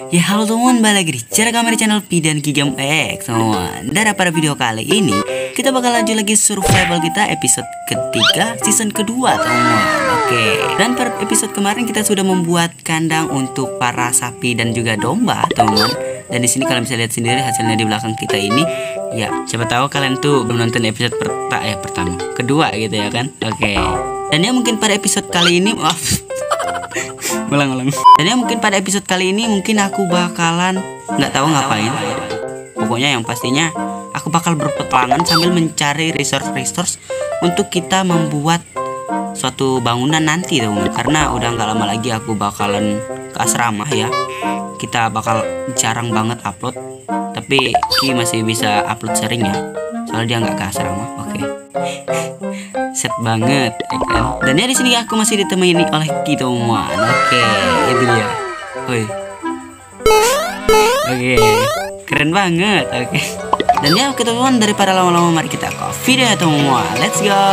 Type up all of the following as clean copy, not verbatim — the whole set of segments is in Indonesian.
Ya halo teman, balik lagi di channel Pi dan Ki Game X teman. Dan pada video kali ini kita bakal lanjut lagi survival kita episode ketiga season kedua teman. Oke. Dan pada episode kemarin kita sudah membuat kandang untuk para sapi dan juga domba teman. Dan di sini kalian bisa lihat sendiri hasilnya di belakang kita ini. Ya, siapa tahu kalian tuh belum nonton episode pertama, kedua gitu ya kan. Oke. Dan ya mungkin pada episode kali ini ulang. Dan ya mungkin pada episode kali ini mungkin aku bakalan nggak tahu ngapain. Pokoknya yang pastinya aku bakal berpetualangan sambil mencari resource untuk kita membuat suatu bangunan nanti teman. Karena udah nggak lama lagi aku bakalan ke asrama ya. Kita bakal jarang banget upload, tapi Ki masih bisa upload sering ya. Soalnya dia nggak ke asrama. Oke. Set banget ya kan? Dan ya di sini aku masih ditemani oleh kita teman. Oke, itu dia. Woi. Oke. Keren banget. Oke. Dan ya oke teman, daripada lama-lama mari kita ke video ya teman. Let's go.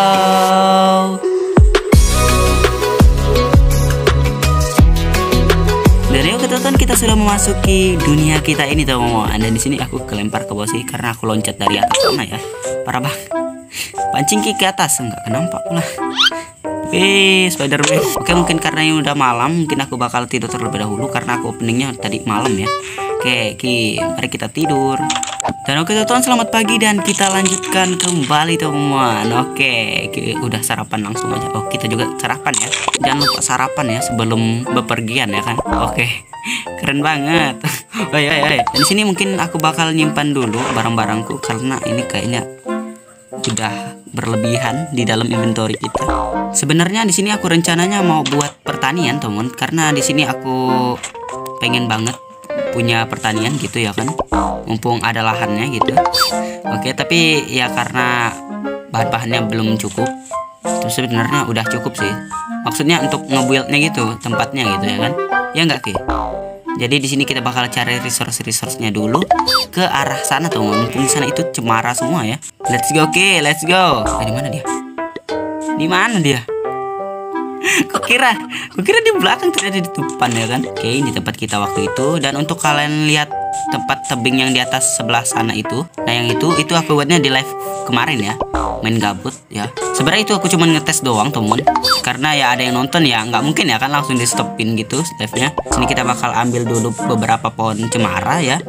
Dari oke teman, kita sudah memasuki dunia kita ini teman. Dan di sini aku kelempar ke bawah sih karena aku loncat dari atas sana ya. Parah banget. Pancing ke atas enggak kenampak pula. Spider-Man. Oke, mungkin karena ini udah malam, mungkin aku bakal tidur terlebih dahulu karena aku openingnya tadi malam ya. Oke, mari kita tidur. Dan oke teman, selamat pagi dan kita lanjutkan kembali teman. Oke, udah sarapan langsung aja. Oh, kita juga sarapan ya. Jangan lupa sarapan ya sebelum bepergian ya kan. Oke. Keren banget. Oi. Dan di sini mungkin aku bakal nyimpan dulu barang-barangku karena ini kayaknya udah berlebihan di dalam inventory kita. Sebenarnya di sini aku rencananya mau buat pertanian teman, karena di sini aku pengen banget punya pertanian gitu ya kan, mumpung ada lahannya gitu. Oke, tapi ya karena bahan-bahannya belum cukup. Terus sebenarnya udah cukup sih. Maksudnya untuk ngebuildnya gitu, tempatnya gitu ya kan. Ya enggak Ki? Jadi di sini kita bakal cari resource-nya dulu ke arah sana teman. Mumpung di sana itu cemara semua ya. Let's go Ki, let's go. Di mana dia? Di mana dia? Kok kira di belakang tidak di depan ya kan? Oke, ini tempat kita waktu itu. Dan untuk kalian lihat tempat tebing yang di atas sebelah sana itu, nah yang itu aku buatnya di live kemarin ya, main gabut ya. Sebenarnya itu aku cuma ngetes doang temen, karena ya ada yang nonton ya, nggak mungkin ya kan langsung di stopin gitu live-nya. Sini kita bakal ambil dulu beberapa pohon cemara ya.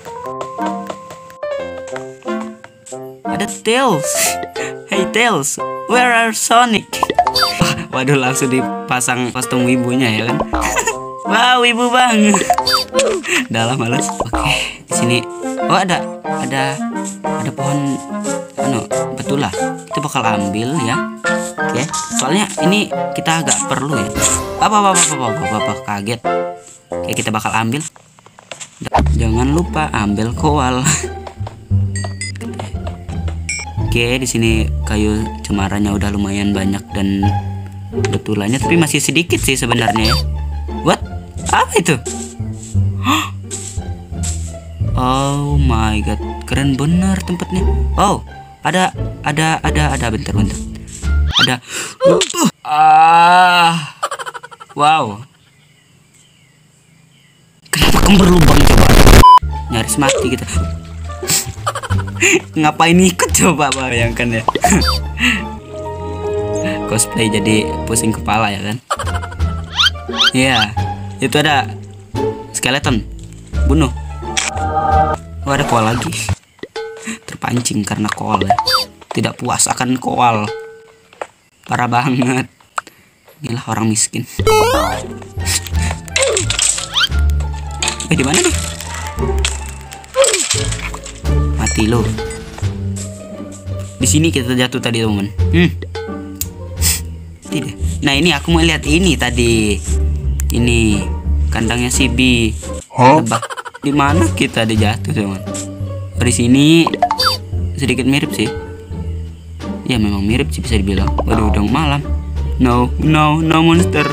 Ada Tails. Hey Tails, where are Sonic? Waduh, langsung dipasang kostum wibunya ya kan. Wow, wibu banget. Dalam males. Oke, di sini ada pohon betulah. Kita bakal ambil ya. Oke, soalnya ini kita agak perlu ya. Apa kaget. Oke, kita bakal ambil. Jangan lupa ambil koal. Oke, di sini kayu cemaranya udah lumayan banyak dan betulannya, tapi masih sedikit sih sebenarnya ya. What? Apa itu? Oh my god, keren bener tempatnya. Oh, ada bentar. Ada wow. Kenapa kembar lubang coba? Nyaris mati gitu. Ngapain ikut coba, bayangkan ya. Cosplay jadi pusing kepala ya kan. Iya, itu ada skeleton. Bunuh. Oh, ada koal lagi. Terpancing karena koal ya. Tidak puas akan koal. Parah banget. Inilah orang miskin. Di mana nih? Mati lo. Di sini kita jatuh tadi teman. Tidak. Nah ini aku mau lihat ini tadi. Ini kandangnya si B. Tebak di mana kita dijatuh teman. Di sini sedikit mirip sih. Ya memang mirip sih bisa dibilang. Waduh, udah malam. No monster.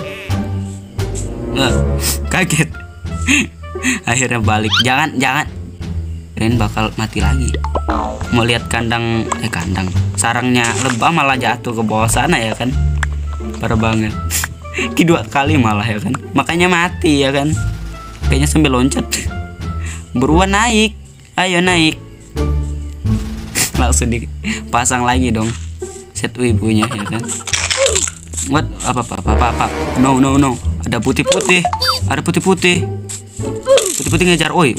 Kaget. Akhirnya balik. Jangan. Keren bakal mati lagi. Mau lihat kandang. Sarangnya lebah malah jatuh ke bawah sana ya kan. Parah banget. Kedua kali malah ya kan. Makanya mati ya kan. Kayaknya sambil loncat. Buruan naik. Ayo naik. Langsung dipasang lagi dong set wibunya ya kan. What? Apa? No. Ada putih-putih. Putih-putih ngejar. Woi.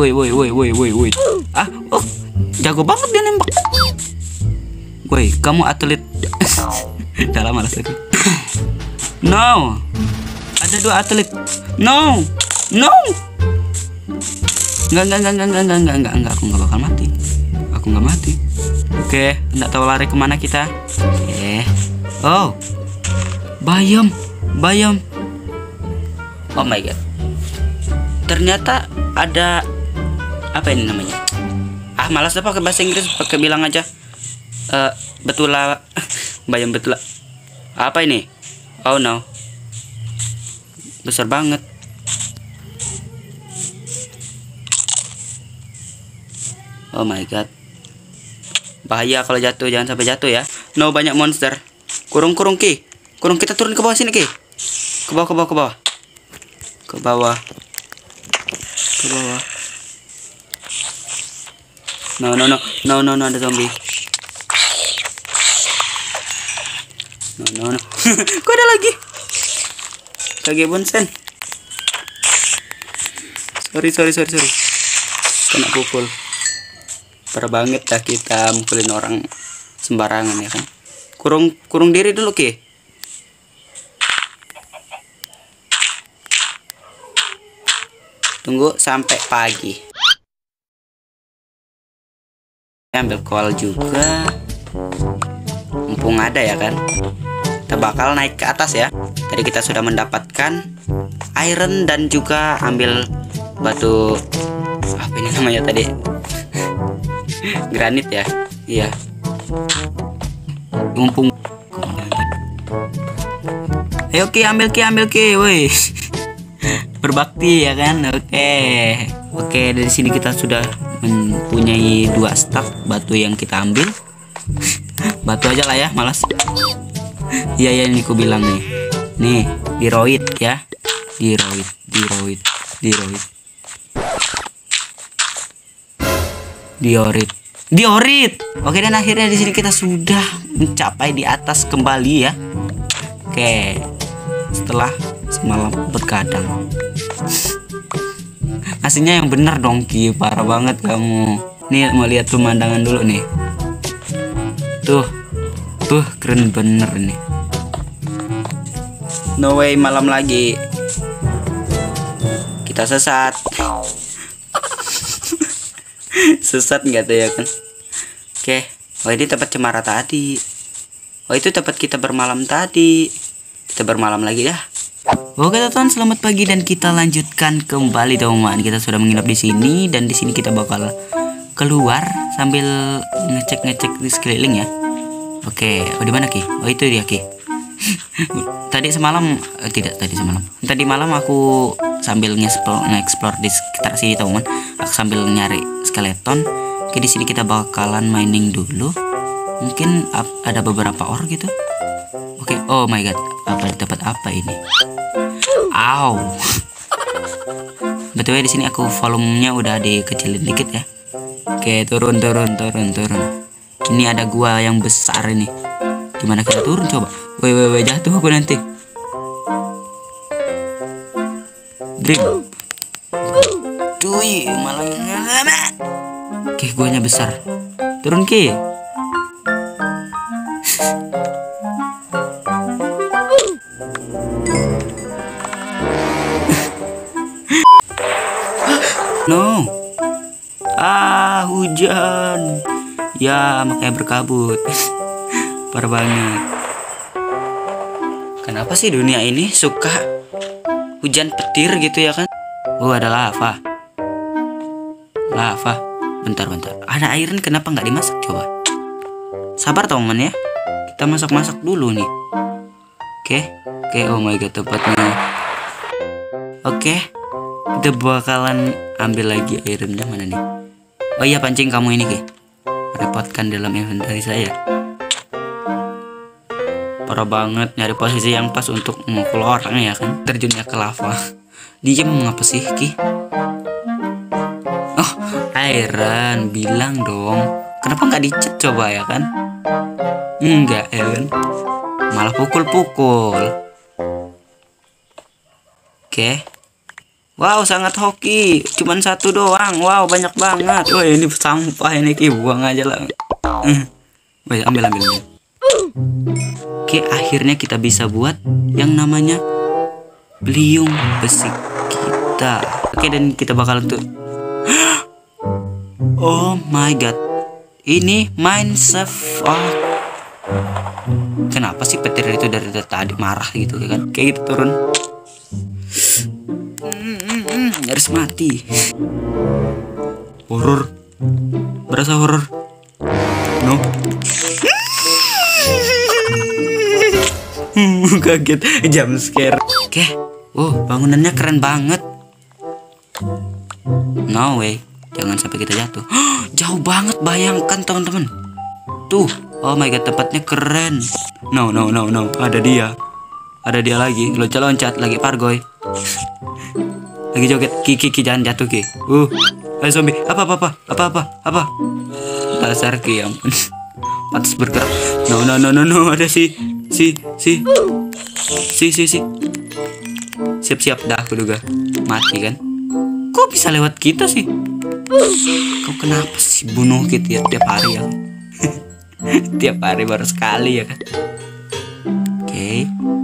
Oh, jago banget dia nembak. Woi, kamu atlet. Udah lama lah. No. Ada 2 atlet. No. Enggak. Aku nggak bakal mati. Oke, nggak tahu lari kemana kita. Oke. Oh, bayam. Oh my god. Ternyata ada apa ini namanya? Malas deh pakai bahasa Inggris, pakai bilang aja. Betula. Bayam betula. Apa ini? Oh no. Besar banget. Oh my god. Bahaya kalau jatuh, jangan sampai jatuh ya. No, banyak monster. Kurung Ki. Kurung, kita turun ke bawah sini Ki. Ke bawah. No, ada zombie. No. Kok ada lagi? Kage bonsen. Sorry. Kena pukul. Parah banget dah kita mukulin orang sembarangan ya kan. Kurung diri dulu Ki. Tunggu sampai pagi. Ambil koal juga. Mumpung ada ya kan. Kita bakal naik ke atas ya. Tadi kita sudah mendapatkan iron dan juga ambil batu. Apa ini namanya tadi? Granit ya. Iya. Mumpung. Ayo Ki, ambil Ki, woi. Berbakti ya kan. Oke, dari sini kita sudah mempunyai 2 stak batu yang kita ambil. Batu aja lah ya, malas. Iya ini ku bilang nih. Nih, diroid ya. Diroid. Diorit. Oke, dan akhirnya di sini kita sudah mencapai di atas kembali ya. Oke. Setelah semalam bergadang. Aslinya yang bener dong Ki, parah banget kamu. Nih mau lihat pemandangan dulu nih. Tuh keren bener nih. No way, malam lagi. Kita sesat. Sesat nggak tuh ya kan? Oke. Oh, ini tempat cemara tadi. Oh, itu tempat kita bermalam tadi. Kita bermalam lagi dah. Oke teman, selamat pagi dan kita lanjutkan kembali teman. Kita sudah menginap di sini dan di sini kita bakal keluar sambil ngecek di sekeliling ya. Oke, di mana Ki? Oh, itu dia Ki. Tadi malam aku sambil nge-explore di sekitar sini teman. Aku sambil nyari skeleton. Oke, di sini kita bakalan mining dulu. Mungkin ada beberapa ore gitu. Oke, oh my god, dapat apa ini? Ow. Betul ya, di sini aku volumenya udah dikecilin dikit ya. Oke, turun. Ini ada gua yang besar ini. Gimana kita turun coba? Woi, jatuh aku nanti. Dream. Cuy, malah lama. Oke, guanya besar. Turun Ki. No. Hujan. Ya, makanya berkabut. Parah banget. Kenapa sih dunia ini suka hujan petir gitu ya kan? Oh, ada lava. Bentar. Ada iron, kenapa nggak dimasak coba? Sabar teman ya. Kita masak dulu nih. Oke. Oh my god, tepatnya. Oke. Kita bakalan ambil lagi ironnya, mana nih? Oh iya, pancing kamu ini Ki. Merepotkan dalam inventory saya. Parah banget, nyari posisi yang pas untuk memukul orang ya kan. Terjunnya ke lava. Diam ngapa sih Ki? Oh, Iron, bilang dong. Kenapa nggak dicet coba ya kan? Enggak ya kan? Malah pukul-pukul. Oke. Wow, sangat hoki. Cuman satu doang. Wow, banyak banget. Wah, ini sampah ini Ki, buang aja lah. Wah, ambil. Oke, akhirnya kita bisa buat yang namanya beliung besi kita. Oke, dan kita bakal tuh. Oh my god. Ini Mineshaft. Oh. Kenapa sih petir itu dari tadi marah gitu ya kan? Kayak gitu turun. Harus mati. Horor. Berasa horor. No. Kaget, jump scare. Oke. Bangunannya keren banget. No way. Jangan sampai kita jatuh. Jauh banget, bayangkan teman-teman. Tuh. Oh my god, tempatnya keren. No. Ada dia lagi. Loncat lagi pargoy. Lagi joget. Ki jangan jatuh Ki. Ayo zombie. Apa? Dasar Ki, ampun. Pantas bergerak. No. Ada si. Siap dah aku juga. Mati kan? Kok bisa lewat kita sih? Kau kenapa sih bunuh kita ya tiap hari ya? Tiap hari baru sekali ya kan? Oke.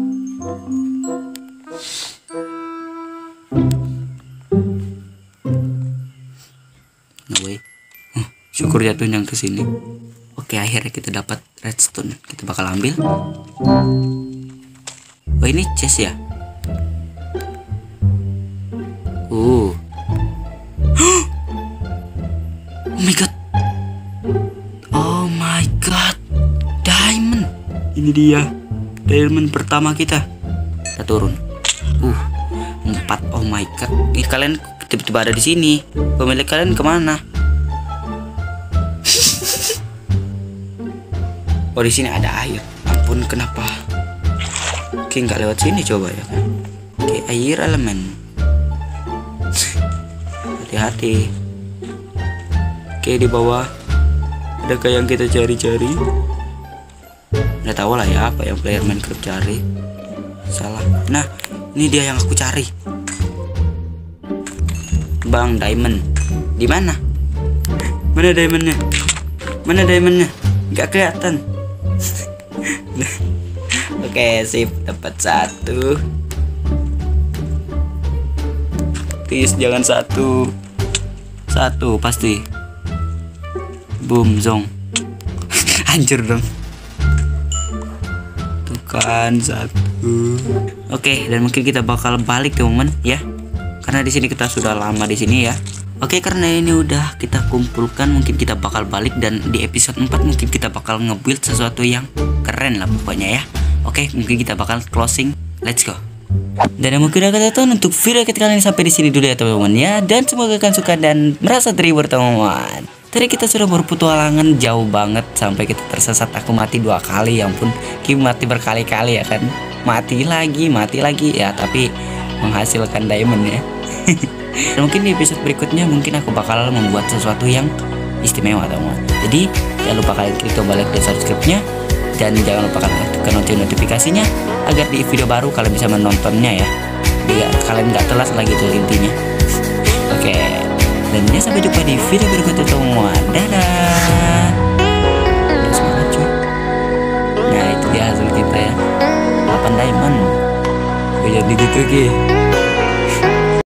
No way. Syukur jatuhnya ke sini. Oke, akhirnya kita dapat redstone. Kita bakal ambil. Oh, ini chest ya? Oh my god. Diamond. Ini dia. Diamond pertama kita. Kita turun. 4. Oh my god. Ini kalian tiba-tiba ada di sini. Pemilik kalian kemana? Oh, di sini ada air. Ampun, kenapa? Oke, nggak lewat sini coba ya kan? Oke, air elemen. Hati-hati. Oke, di bawah adakah yang kita cari-cari? Udah tahu lah ya apa yang player Minecraft cari. Salah. Nah, ini dia yang aku cari. Bang, diamond. Di mana? Mana diamondnya? Nggak kelihatan. Oke, sip, dapat 1. Please jangan 1 pasti. Boom zong. Hancur dong. Tuh kan 1. Oke, dan mungkin kita bakal balik teman-teman ya. Karena di sini kita sudah lama di sini ya. Oke, karena ini udah kita kumpulkan, mungkin kita bakal balik dan di episode 4 mungkin kita bakal nge-build sesuatu yang keren lah pokoknya ya. Oke, mungkin kita bakal closing. Let's go. Dan yang mungkin akan tonton untuk video kita kali ini sampai di sini dulu ya teman-teman ya. Dan semoga kalian suka dan merasa terhibur teman-teman. Tadi kita sudah berpetualangan jauh banget sampai kita tersesat. Aku mati 2 kali, ya ampun. Kim mati berkali-kali ya kan. Mati lagi ya, tapi menghasilkan diamond ya. Dan mungkin di episode berikutnya mungkin aku bakal membuat sesuatu yang istimewa teman-teman. Jadi jangan lupa kalian klik tombol like dan subscribe-nya. Dan jangan lupa kalian aktifkan notifikasinya agar di video baru kalian bisa menontonnya ya. Biar kalian gak telat lagi tuh intinya. Oke. Dan ya sampai jumpa di video berikutnya teman-teman. Dadah. Semangat cuy. Nah itu dia hasil kita ya. 8 diamond. Jadi gitu Ki.